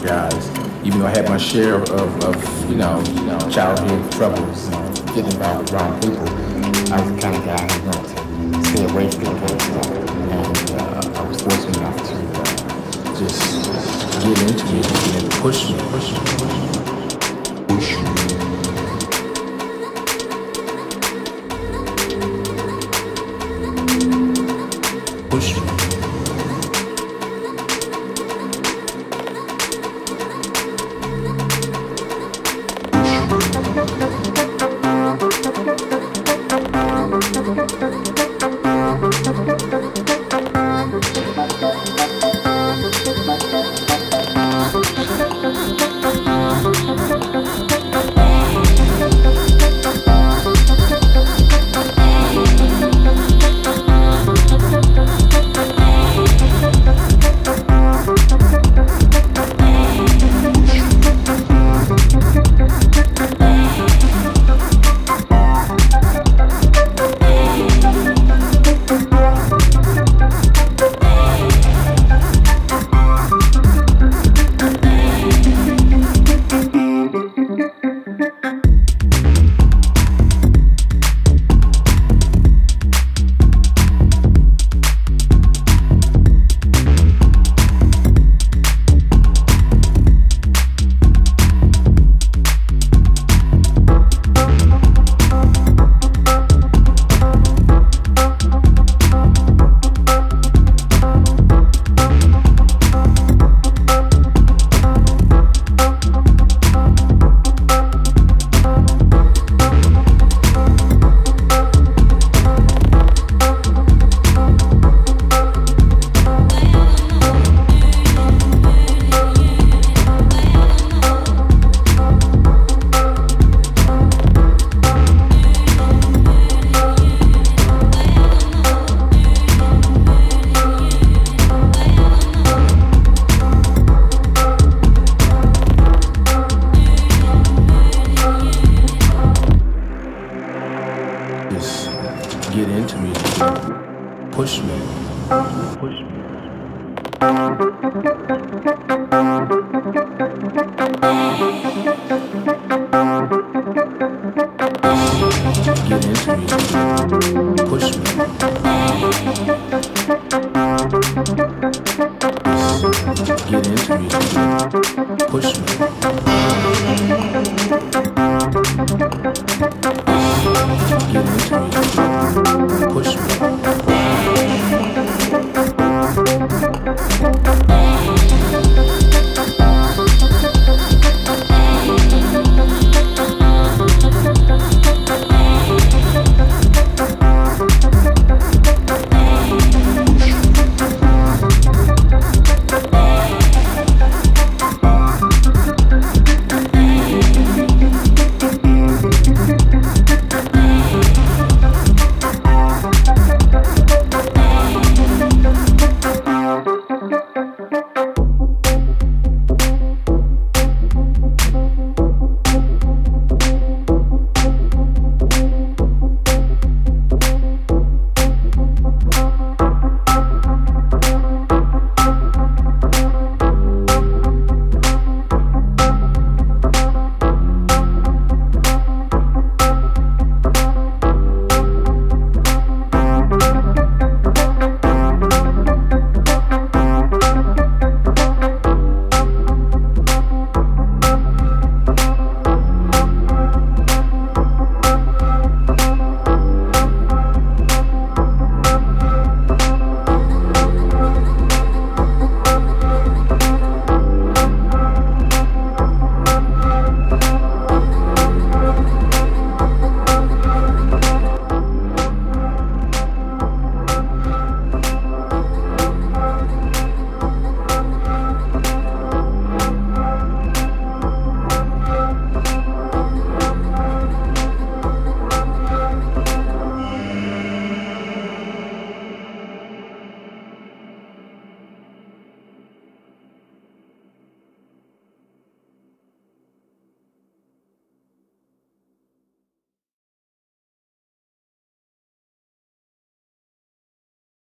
guys. Even though I had my share of childhood troubles, getting involved with wrong people, I was the kind of guy who wanted to stay away from people. And I was fortunate enough to just get into music and push me. Get into me, push me, push me. Get into me, push me. Get into me, push me.